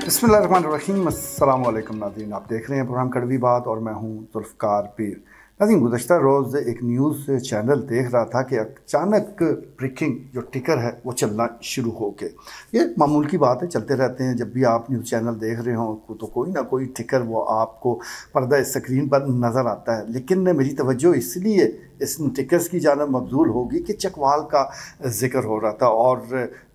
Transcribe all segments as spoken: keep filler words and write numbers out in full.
बिस्मिल्लाहिर्रहमानिर्रहीम। अस्सलाम वालेकुम नाज़रीन, आप देख रहे हैं प्रोग्राम कड़वी बात और मैं हूं जुल्फ़कार पीर। नाज़रीन, गुज़श्ता रोज़ एक न्यूज़ चैनल देख रहा था कि अचानक ब्रेकिंग जो टिकर है वो चलना शुरू हो गए। ये मामूल की बात है, चलते रहते हैं। जब भी आप न्यूज़ चैनल देख रहे हो तो कोई ना कोई टिकर वो आपको पर्दा स्क्रीन पर नज़र आता है। लेकिन मेरी तवज्जो इसलिए इस टिकर्स की जानब मबजूल होगी कि चकवाल का जिक्र हो रहा था और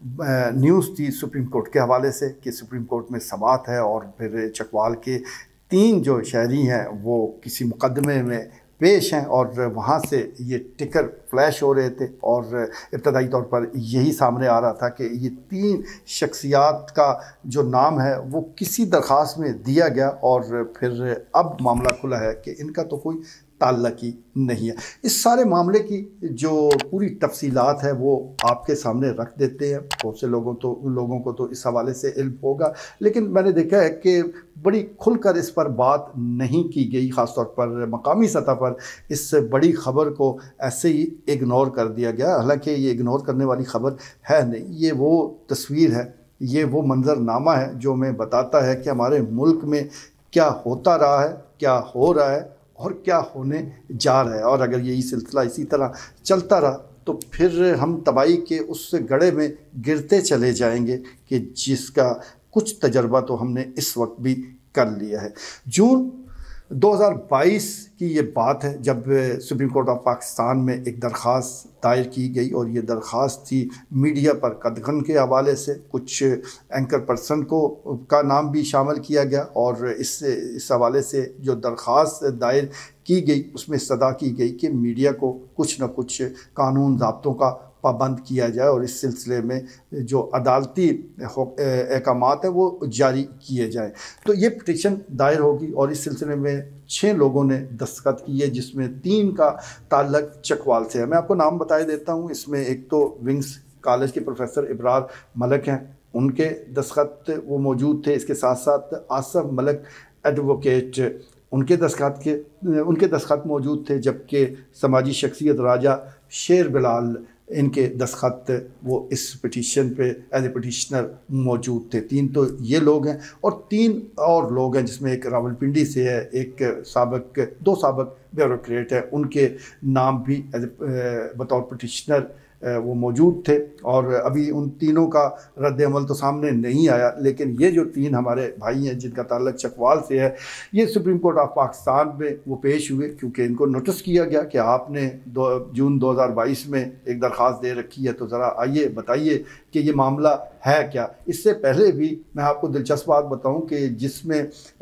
न्यूज़ थी सुप्रीम कोर्ट के हवाले से कि सुप्रीम कोर्ट में समाअत है और फिर चकवाल के तीन जो शहरी हैं वो किसी मुकदमे में पेश हैं और वहाँ से ये टिकर फ्लैश हो रहे थे और इब्तदाई तौर पर यही सामने आ रहा था कि ये तीन शख्सियात का जो नाम है वो किसी दरख्वास्त में दिया गया और फिर अब मामला खुला है कि इनका तो कोई ताल्लुक ही नहीं है। इस सारे मामले की जो पूरी तफसीलात है वो आपके सामने रख देते हैं। बहुत से लोगों तो लोगों को तो इस हवाले से इल्म होगा, लेकिन मैंने देखा है कि बड़ी खुलकर इस पर बात नहीं की गई। ख़ास तौर पर मकामी सतह पर इस बड़ी ख़बर को ऐसे ही इग्नोर कर दिया गया। हालांकि ये इग्नोर करने वाली ख़बर है नहीं, ये वो तस्वीर है, ये वो मंजरनामा है जो हमें बताता है कि हमारे मुल्क में क्या होता रहा है, क्या हो रहा है और क्या होने जा रहा है। और अगर यही सिलसिला इसी तरह चलता रहा तो फिर हम तबाही के उस गड्ढे में गिरते चले जाएंगे कि जिसका कुछ तजर्बा तो हमने इस वक्त भी कर लिया है। जून दो हज़ार बाईस की ये बात है जब सुप्रीम कोर्ट ऑफ पाकिस्तान में एक दरख्वास्त दायर की गई और ये दरख्वास्त थी मीडिया पर कदगन के हवाले से। कुछ एंकर पर्सन को का नाम भी शामिल किया गया और इस इस हवाले से जो दरख्वास्त दायर की गई उसमें सदा की गई कि मीडिया को कुछ न कुछ कानून ज़ाब्तों का पाबंद किया जाए और इस सिलसिले में जो अदालती अहकामात है वो जारी किए जाएँ। तो ये पिटीशन दायर होगी और इस सिलसिले में छः लोगों ने दस्तखत किए जिसमें तीन का ताल्लुक चकवाल से है। मैं आपको नाम बताए देता हूँ। इसमें एक तो विंग्स कॉलेज के प्रोफेसर इब्रार मलिक हैं, उनके दस्तखत वो मौजूद थे। इसके साथ साथ आसफ मलिक एडवोकेट, उनके दस्तखत के उनके दस्तखत मौजूद थे। जबकि समाजी शख्सियत राजा शेर बिलाल, इनके दस्तखत वो इस पिटीशन पे एज ए पिटिशनर मौजूद थे। तीन तो ये लोग हैं और तीन और लोग हैं जिसमें एक रावलपिंडी से है, एक साबिक दो साबिक ब्यूरोक्रेट है, उनके नाम भी एज ए बतौर पिटिशनर वो मौजूद थे। और अभी उन तीनों का रद्द अमल तो सामने नहीं आया, लेकिन ये जो तीन हमारे भाई हैं जिनका ताल्लुक चकवाल से है, ये सुप्रीम कोर्ट ऑफ पाकिस्तान में वो पेश हुए क्योंकि इनको नोटिस किया गया कि आपने दो जून दो हज़ार बाईस में एक दरख्वास्त दे रखी है, तो ज़रा आइए बताइए कि ये मामला है क्या। इससे पहले भी मैं आपको दिलचस्प बात बताऊं कि जिसमें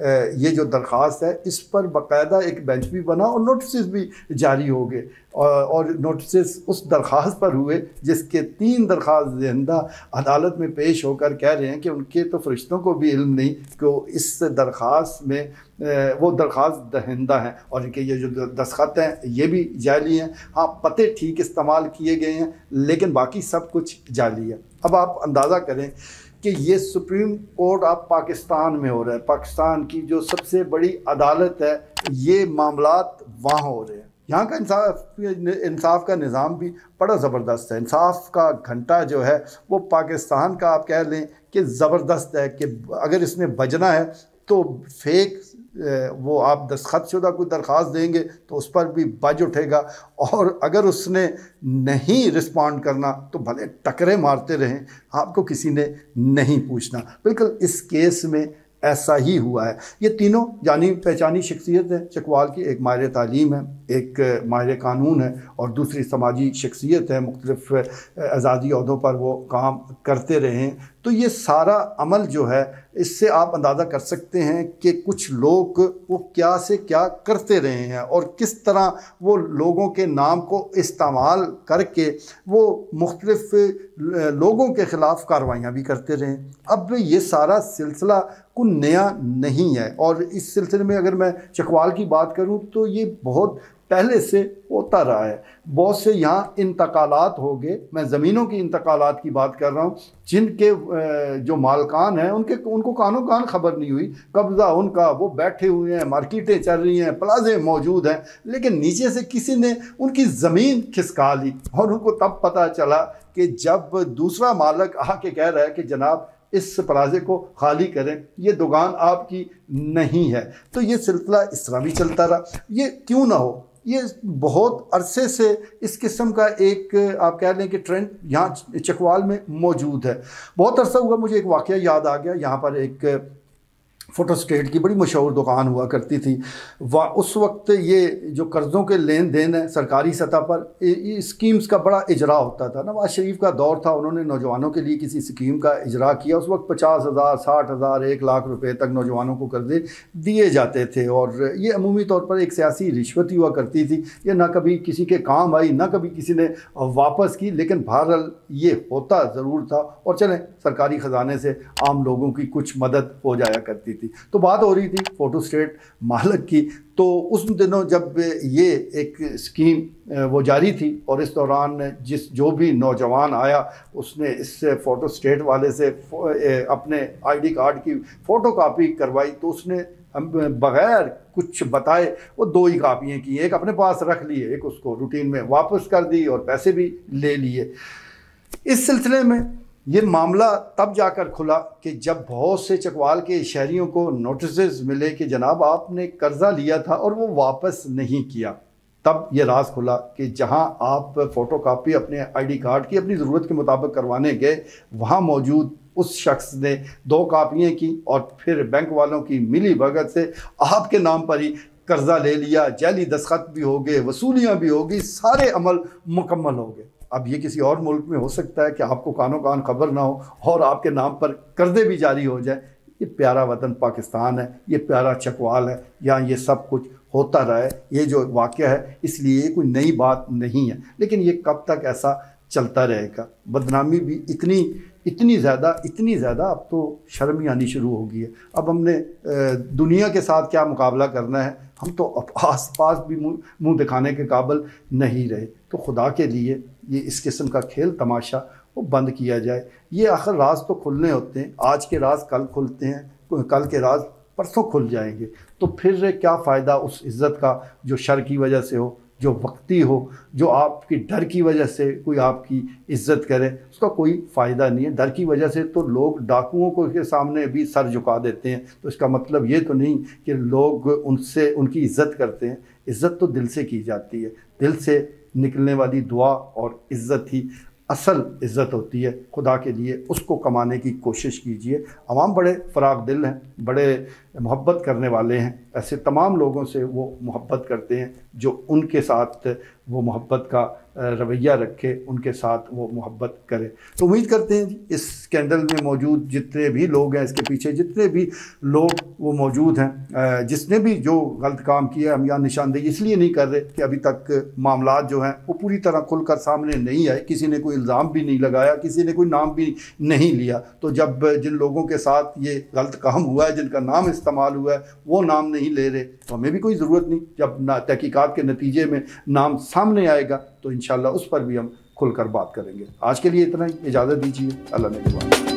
ये जो दरख्वास्त है इस पर बाकायदा एक बेंच भी बना और नोटिस भी जारी हो गए और नोटिस उस दरख्वास्त पर हुए जिसके तीन दरख्वास्त दहिंदा अदालत में पेश होकर कह रहे हैं कि उनके तो फरिश्तों को भी इल्म नहीं कि इस दरख्वास्त में वो दरख्वास्त दहिंदा हैं और इनके ये जो दस्तखत हैं ये भी जाली हैं। हाँ, पते ठीक इस्तेमाल किए गए हैं लेकिन बाकी सब कुछ जाली है। अब आप अंदाज़ा करें कि ये सुप्रीम कोर्ट ऑफ पाकिस्तान में हो रहा है, पाकिस्तान की जो सबसे बड़ी अदालत है, ये मामलात वहाँ हो रहे हैं। यहाँ का इंसाफ इंसाफ का निज़ाम भी बड़ा ज़बरदस्त है। इंसाफ का घंटा जो है वो पाकिस्तान का आप कह लें कि ज़बरदस्त है कि अगर इसने बजना है तो फेक वो आप दस्तखत शुदा कोई दरख्वास्त देंगे तो उस पर भी बज उठेगा और अगर उसने नहीं रिस्पॉन्ड करना तो भले टकरे मारते रहें, आपको किसी ने नहीं पूछना। बिल्कुल इस केस में ऐसा ही हुआ है। ये तीनों जानी पहचानी शख्सियत है चकवाल की। एक माहिर तालीम है, एक माहिर कानून है और दूसरी समाजी शख्सियत है, मुख्तलिफ आज़ादी अहदों पर वो काम करते रहे हैं। तो ये सारा अमल जो है इससे आप अंदाज़ा कर सकते हैं कि कुछ लोग वो क्या से क्या करते रहे हैं और किस तरह वो लोगों के नाम को इस्तेमाल करके वो मुख्तलिफ लोगों के ख़िलाफ़ कार्रवाइयाँ भी करते रहे। अब ये सारा सिलसिला कोई नया नहीं है और इस सिलसिले में अगर मैं चकवाल की बात करूँ तो ये बहुत पहले से होता रहा है। बहुत से यहाँ इंतकालात हो गए, मैं ज़मीनों की इंतकालात की बात कर रहा हूँ, जिनके जो मालकान हैं उनके उनको कानो कान खबर नहीं हुई, कब्ज़ा उनका, वो बैठे हुए हैं, मार्केटें चल रही हैं, प्लाजे मौजूद हैं, लेकिन नीचे से किसी ने उनकी ज़मीन खिसका ली और उनको तब पता चला कि जब दूसरा मालिक आके कह रहा है कि जनाब इस प्लाजे को खाली करें, ये दुकान आपकी नहीं है। तो ये सिलसिला इस तरह भी चलता रहा। ये क्यों ना हो, ये बहुत अरसे से इस किस्म का एक आप कह लें कि ट्रेंड यहाँ चकवाल में मौजूद है। बहुत अरसा हुआ, मुझे एक वाक़या याद आ गया। यहाँ पर एक फ़ोटो स्टेट की बड़ी मशहूर दुकान हुआ करती थी। वह उस वक्त ये जो कर्ज़ों के लेन देन है सरकारी सतह पर, स्कीम्स का बड़ा इजरा होता था। नवाज शरीफ का दौर था, उन्होंने नौजवानों के लिए किसी स्कीम का इजरा किया। उस वक्त पचास हज़ार साठ हज़ार एक लाख रुपए तक नौजवानों को कर्जे दिए जाते थे और ये अमूमी तौर पर एक सियासी रिश्वत ही हुआ करती थी। ये ना कभी किसी के काम आई, ना कभी किसी ने वापस की, लेकिन बहरहाल ये होता ज़रूर था और चलें सरकारी ख़जाने से आम लोगों की कुछ मदद हो जाया करती थी। तो बात हो रही थी फ़ोटो स्टेट मालिक की। तो उस दिनों जब ये एक स्कीम वो जारी थी और इस दौरान जिस जो भी नौजवान आया उसने इस फ़ोटो स्टेट वाले से अपने आईडी कार्ड की फ़ोटो कापी करवाई, तो उसने बग़ैर कुछ बताए वो दो ही कापियाँ की, एक अपने पास रख लिए, एक उसको रूटीन में वापस कर दी और पैसे भी ले लिए। इस सिलसिले में ये मामला तब जाकर खुला कि जब बहुत से चकवाल के शहरियों को नोटिस मिले कि जनाब आपने कर्ज़ा लिया था और वो वापस नहीं किया। तब ये राज खुला कि जहां आप फ़ोटोकॉपी अपने आईडी कार्ड की अपनी ज़रूरत के मुताबिक करवाने गए, वहां मौजूद उस शख्स ने दो कापियाँ की और फिर बैंक वालों की मिली भगत से आपके नाम पर ही कर्ज़ा ले लिया। जाली दस्तखत भी हो गए, वसूलियाँ भी हो गई, सारे अमल मुकम्मल हो गए। अब ये किसी और मुल्क में हो सकता है कि आपको कानो कान खबर ना हो और आपके नाम पर कर्जे भी जारी हो जाए। ये प्यारा वतन पाकिस्तान है, ये प्यारा चकवाल है, यहाँ ये सब कुछ होता रहा है। ये जो वाक़या है इसलिए ये कोई नई बात नहीं है, लेकिन ये कब तक ऐसा चलता रहेगा। बदनामी भी इतनी इतनी ज़्यादा इतनी ज़्यादा अब तो शर्म ही आनी शुरू हो गई है। अब हमने दुनिया के साथ क्या मुकाबला करना है, हम तो आस पास भी मुँह मुँह दिखाने के काबिल नहीं रहे। तो खुदा के लिए ये इस किस्म का खेल तमाशा वो बंद किया जाए। ये आखिर राज तो खुलने होते हैं, आज के राज कल खुलते हैं, कल के राज परसों खुल जाएंगे। तो फिर क्या फ़ायदा उस इज़्ज़त का जो शर की वजह से हो, जो वक्ती हो, जो आपकी डर की वजह से कोई आपकी इज़्ज़त करे, उसका कोई फ़ायदा नहीं है। डर की वजह से तो लोग डाकुओं को के सामने भी सर झुका देते हैं। तो इसका मतलब ये तो नहीं कि लोग उनसे उनकी इज़्ज़त करते हैं। इज़्ज़त तो दिल से की जाती है, दिल से निकलने वाली दुआ और इज़्ज़त ही असल इज़्ज़त होती है। खुदा के लिए उसको कमाने की कोशिश कीजिए। अवाम बड़े फ़राग दिल हैं, बड़े मोहब्बत करने वाले हैं। ऐसे तमाम लोगों से वो मोहब्बत करते हैं जो उनके साथ वो मोहब्बत का रवैया रखे, उनके साथ वो मोहब्बत करे। तो उम्मीद करते हैं इस स्कैंडल में मौजूद जितने भी लोग हैं, इसके पीछे जितने भी लोग वो मौजूद हैं, जिसने भी जो गलत काम किया, हम यहाँ निशानदेही इसलिए नहीं कर रहे कि अभी तक मामला जो हैं वो पूरी तरह खुलकर सामने नहीं आए। किसी ने कोई इल्ज़ाम भी नहीं लगाया, किसी ने कोई नाम भी नहीं लिया। तो जब जिन लोगों के साथ ये गलत काम हुआ है, जिनका नाम इस्तेमाल हुआ है, वो नाम नहीं ले रहे, तो हमें भी कोई ज़रूरत नहीं। जब तहकीकात के नतीजे में नाम सामने आएगा तो इंशाल्लाह उस पर भी हम खुलकर बात करेंगे। आज के लिए इतना ही, इजाज़त दीजिए। अल्लाह ने